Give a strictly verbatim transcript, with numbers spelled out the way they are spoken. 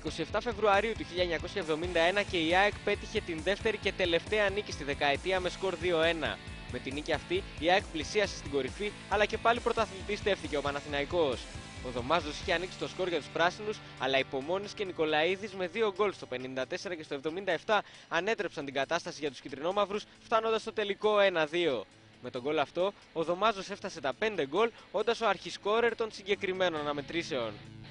είκοσι επτά Φεβρουαρίου του χίλια εννιακόσια εβδομήντα ένα και η ΑΕΚ πέτυχε την δεύτερη και τελευταία νίκη στη δεκαετία με σκορ δύο ένα. Με τη νίκη αυτή η ΑΕΚ πλησίασε στην κορυφή, αλλά και πάλι πρωταθλητής στέφθηκε ο Παναθηναϊκός. Ο Δωμάζος είχε ανοίξει το σκορ για τους πράσινους, αλλά Υπομόνης και Νικολαίδης με δύο γκολ στο πενήντα τέσσερα και στο εβδομήντα επτά ανέτρεψαν την κατάσταση για τους κυτρινόμαυρους, φτάνοντας στο τελικό ένα δύο. Με τον γκολ αυτό, ο Δωμάζος έφτασε τα πέντε γκολ, όντας ο αρχισκόρερ των συγκεκριμένων αναμετρήσεων.